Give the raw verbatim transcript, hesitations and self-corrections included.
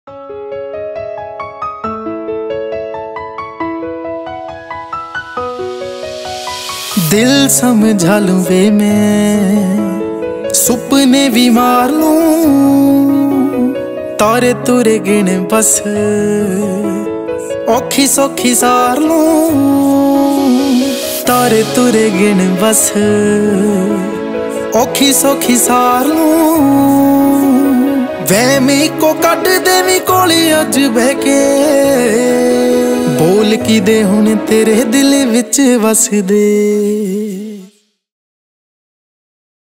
दिल समझा लूं वे मैं सुपने भी मार लूं, तारे तुरे गिन बस औखी सौखी सार लूं, तारे तुरे गिन बस औखी सौखी सार लूं। वहमी को कट देवी कोली अज बह के बोल की दे हुण तेरे दिल विच वस दे।